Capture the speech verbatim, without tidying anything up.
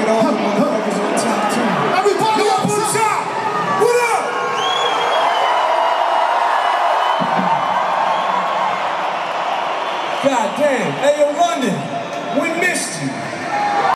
at all the motherfuckers on top too. Everybody up on top! What up? God damn. Hey, yo, London, we missed you.